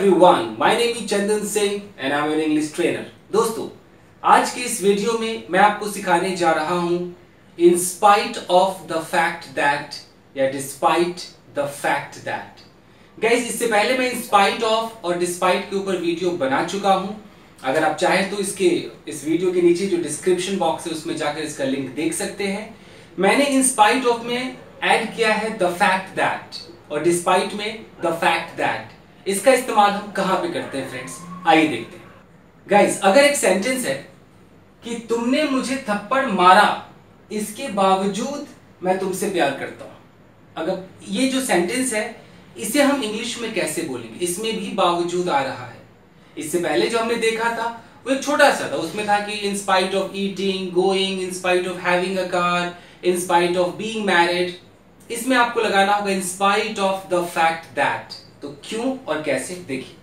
everyone, my name is Chandan Singh and I am an English trainer. दोस्तों, आज के इस वीडियो में मैं आपको सिखाने जा रहा हूं in spite of the fact that या despite the fact that. Guys, इससे पहले मैं in spite of और despite के ऊपर वीडियो बना चुका हूं. अगर आप चाहें तो इस वीडियो के नीचे जो डिस्क्रिप्शन बॉक्स है उसमें जाकर इसका लिंक देख सकते हैं. मैंने in spite of में ऐड किया है the fact that और despite में the fact that. इसका इस्तेमाल हम कहां पे करते हैं फ्रेंड्स, आइए देखते हैं. गाइस, अगर एक सेंटेंस है कि तुमने मुझे थप्पड़ मारा इसके बावजूद मैं तुमसे प्यार करता हूं, अगर ये जो सेंटेंस है इसे हम इंग्लिश में कैसे बोलेंगे. इसमें भी बावजूद आ रहा है. इससे पहले जो हमने देखा था वो एक छोटा सा था, उसमें था कि in spite of eating, going, in spite of having a car, in spite of being married. इसमें आपको लगाना होगा in spite of the fact that. तो क्यों और कैसे देखिए.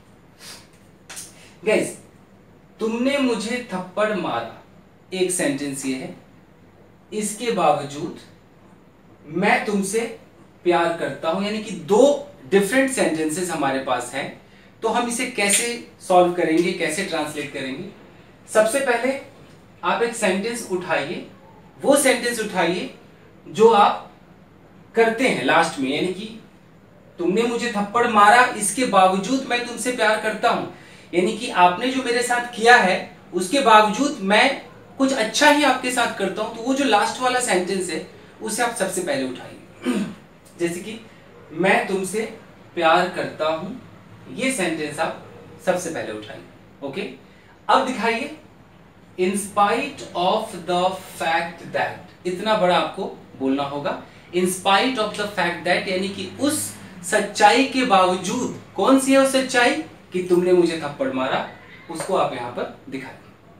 गाइस, तुमने मुझे थप्पड़ मारा, एक सेंटेंस ये है, इसके बावजूद मैं तुमसे प्यार करता हूं, यानी कि दो डिफरेंट सेंटेंसेस हमारे पास हैं. तो हम इसे कैसे सॉल्व करेंगे, कैसे ट्रांसलेट करेंगे. सबसे पहले आप एक सेंटेंस उठाइए, वो सेंटेंस उठाइए जो आप करते हैं लास्ट में, यानी कि तुमने मुझे थप्पड़ मारा इसके बावजूद मैं तुमसे प्यार करता हूं, यानी कि आपने जो मेरे साथ किया है उसके बावजूद मैं कुछ अच्छा ही आपके साथ करता हूं. तो वो जो लास्ट वाला सेंटेंस है उसे आप सबसे पहले उठाइए. जैसे कि मैं तुमसे प्यार करता हूं, ये सेंटेंस आप सबसे पहले उठाइए. ओके, अब दिखाइए in spite of the fact that. इतना बड़ा आपको बोलना होगा, in spite of the fact that, यानी कि उस सच्चाई के बावजूद. कौन सी है वो सच्चाई कि तुमने मुझे थप्पड़ मारा, उसको आप यहां पर दिखाइए.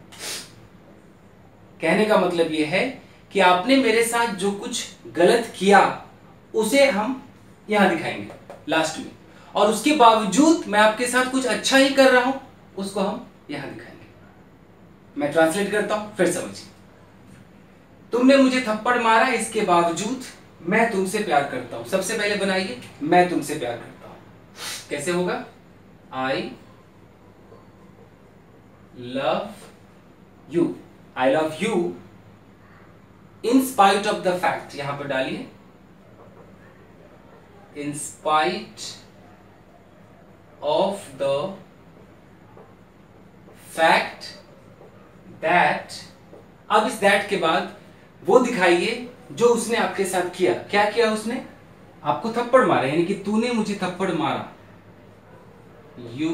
कहने का मतलब यह है कि आपने मेरे साथ जो कुछ गलत किया उसे हम यहां दिखाएंगे लास्ट में, और उसके बावजूद मैं आपके साथ कुछ अच्छा ही कर रहा हूं, उसको हम यहां दिखाएंगे. मैं ट्रांसलेट करता हूं, फिर समझिए. तुमने मुझे थप्पड़ मारा इसके बावजूद मैं तुमसे प्यार करता हूं. सबसे पहले बनाइए मैं तुमसे प्यार करता हूं. कैसे होगा? I love you. I love you in spite of the fact. यहां पर डालिए in spite of the fact that. अब इस दैट के बाद वो दिखाइए जो उसने आपके साथ किया. क्या किया उसने? आपको थप्पड़ मारा, यानी कि तूने मुझे थप्पड़ मारा. You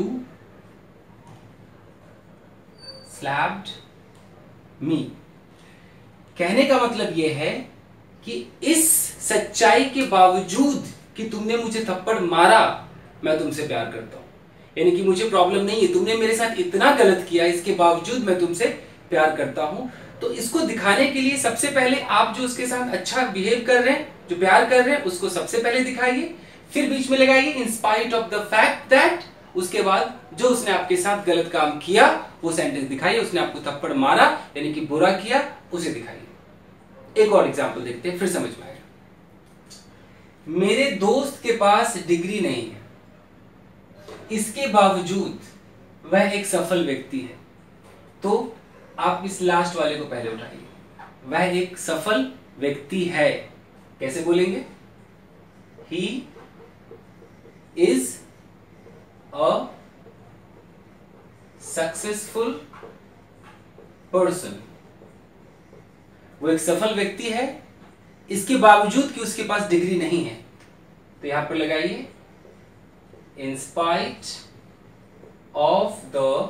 slapped me. कहने का मतलब यह है कि इस सच्चाई के बावजूद कि तुमने मुझे थप्पड़ मारा मैं तुमसे प्यार करता हूं, यानी कि मुझे प्रॉब्लम नहीं है, तुमने मेरे साथ इतना गलत किया इसके बावजूद मैं तुमसे प्यार करता हूं. तो इसको दिखाने के लिए सबसे पहले आप जो उसके साथ अच्छा बिहेव कर रहे हैं, जो प्यार कर रहे हैं, उसको सबसे पहले दिखाइए. फिर बीच में लगाइए in spite of the fact that. उसके बाद जो उसने आपके साथ गलत काम किया वो सेंटेंस दिखाइए. उसने आपको थप्पड़ मारा यानी कि बुरा किया, उसे दिखाइए. एक और एग्जांपल देखते हैं, फिर समझ में आएगा. मेरे दोस्त के पास डिग्री नहीं है, इसके बावजूद वह एक सफल व्यक्ति है. तो आप इस लास्ट वाले को पहले उठाइए. वह एक सफल व्यक्ति है. कैसे बोलेंगे? He is a successful person. वो एक सफल व्यक्ति है इसके बावजूद कि उसके पास डिग्री नहीं है. तो यहां पर लगाइए in spite of the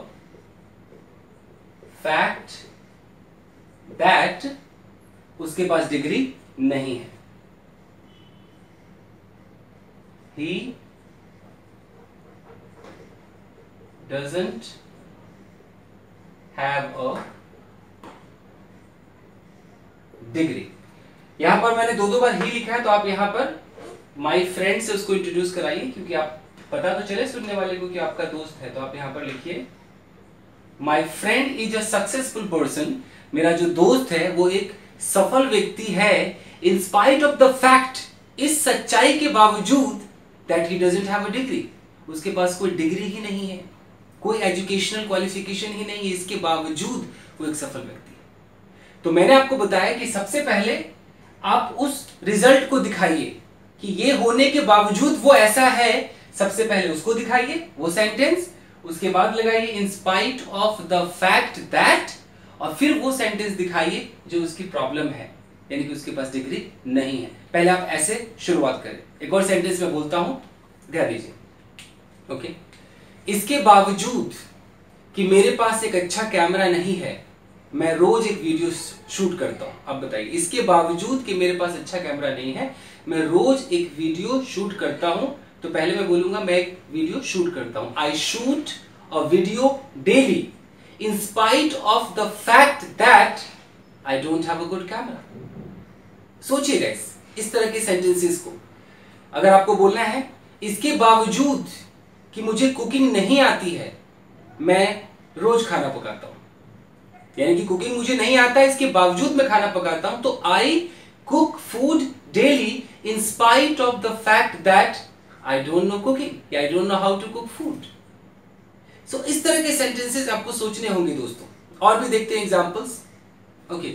fact that उसके पास डिग्री नहीं है. He doesn't have a degree. यहां पर मैंने दो बार ही लिखा है, तो आप यहां पर माई फ्रेंड से उसको इंट्रोड्यूस कराइए, क्योंकि आप पता तो चले सुनने वाले को कि आपका दोस्त है. तो आप यहां पर लिखिए my friend is a successful person. मेरा जो दोस्त है वो एक सफल व्यक्ति है in spite of the fact, इस सच्चाई के बावजूद that he doesn't have a degree, उसके पास कोई डिग्री ही नहीं है, कोई एजुकेशनल क्वालिफिकेशन ही नहीं है, इसके बावजूद वो एक सफल व्यक्ति है। तो मैंने आपको बताया कि सबसे पहले आप उस रिजल्ट को दिखाइए कि ये होने के बावजूद वो ऐसा है, सबसे पहले उसको दिखाइए वो सेंटेंस, उसके बाद लगाइए in spite of the fact that, और फिर वो सेंटेंस दिखाइए जो उसकी प्रॉब्लम है, यानी कि उसके पास डिग्री नहीं है। पहले आप ऐसे शुरुआत करें। एक और सेंटेंस में बोलता हूं, ध्यान दीजिए। ओके, इसके बावजूद कि मेरे पास एक अच्छा कैमरा नहीं है, मैं रोज एक वीडियो शूट करता हूं। अब बताइए, इसके बावजूद कि मेरे पास अच्छा कैमरा नहीं है, मैं रोज एक वीडियो शूट करता हूं। तो पहले मैं बोलूंगा मैं एक वीडियो शूट करता हूं, I shoot a video daily in spite of the fact that I don't have a good camera. सोचिए गाइस, इस तरह के सेंटेंसेस को अगर आपको बोलना है, इसके बावजूद कि मुझे कुकिंग नहीं आती है, मैं रोज खाना पकाता हूं, यानी कि कुकिंग मुझे नहीं आता है, इसके बावजूद मैं खाना पकाता हूं, तो I cook food daily in spite of the fact that I don't know cooking, I don't know how to cook food. So इस तरह के सेंटेंसेस आपको सोचने होंगे दोस्तों। और भी देखते हैं एग्जांपल्स। ओके,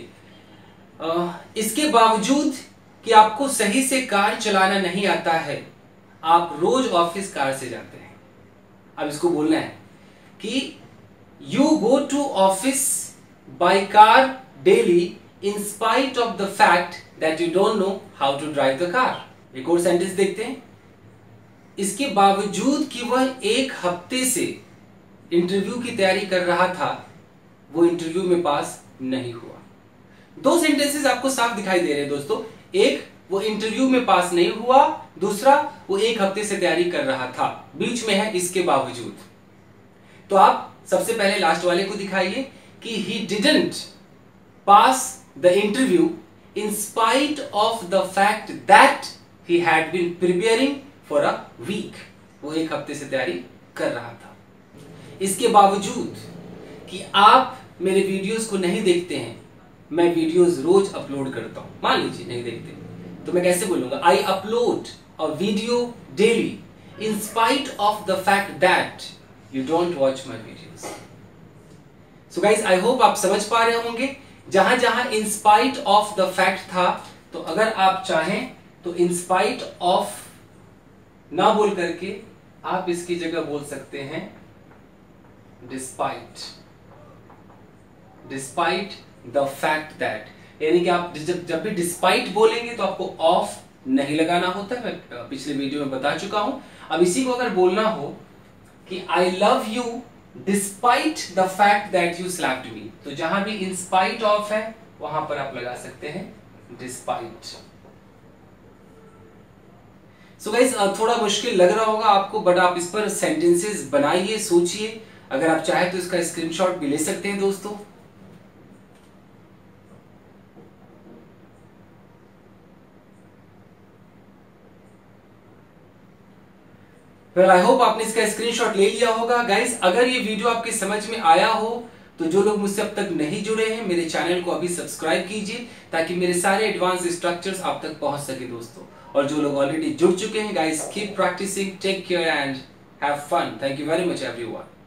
इसके बावजूद कि आपको सही से कार चलाना नहीं आता है, आप रोज ऑफिस कार से जाते हैं। अब इसको बोलना है कि you go to office by car daily in spite of the fact that you don't know how to drive the car. एक और सेंटेंस देखते हैं, इसके बावजूद कि वह एक हफ्ते से इंटरव्यू की तैयारी कर रहा था, वो इंटरव्यू में पास नहीं हुआ। दो सेंटेंसेस आपको साफ दिखाई दे रहे हैं दोस्तों। एक, वो इंटरव्यू में पास नहीं हुआ, दूसरा, वो एक हफ्ते से तैयारी कर रहा था, बीच में है इसके बावजूद। तो आप सबसे पहले लास्ट वाले को दिखाइए कि he didn't pass the interview in spite of the fact that he had been preparing for a week. वो एक हफ्ते से तैयारी कर रहा था। इसके बावजूद कि आप मेरे वीडियोस को नहीं देखते हैं, मैं वीडियोस रोज अपलोड करता हूं। मान लीजिए नहीं देखते, तो मैं कैसे बोलूंगा, I upload a video daily in spite of the fact that you don't watch my videos. So guys, I hope आप समझ पा रहे होंगे। जहां जहां in spite of the fact था, तो अगर आप चाहें तो इन स्पाइट ऑफ ना बोल करके आप इसकी जगह बोल सकते हैं despite, despite the fact that, यानी कि आप जब भी डिस्पाइट बोलेंगे तो आपको ऑफ नहीं लगाना होता है। मैं पिछले वीडियो में बता चुका हूं। अब इसी को अगर बोलना हो कि I love you despite the fact that you slapped me, तो जहां भी इन स्पाइट ऑफ है वहां पर आप लगा सकते हैं डिस्पाइट। सो गाइस, थोड़ा मुश्किल लग रहा होगा आपको, बट आप इस पर सेंटेंसेस बनाइए, सोचिए। अगर आप चाहें तो इसका स्क्रीनशॉट भी ले सकते हैं दोस्तों। वेल, आई होप आपने इसका स्क्रीनशॉट ले लिया होगा। गाइस, अगर ये वीडियो आपके समझ में आया हो तो जो लोग मुझसे अब तक नहीं जुड़े हैं, मेरे चैनल को अभी सब्सक्राइब कीजिए ताकि मेरे सारे एडवांस स्ट्रक्चर्स आप तक पहुंच सके दोस्तों। और जो लोग ऑलरेडी जुड़ चुके हैं, guys, keep practising, take care and have fun. Thank you very much everyone.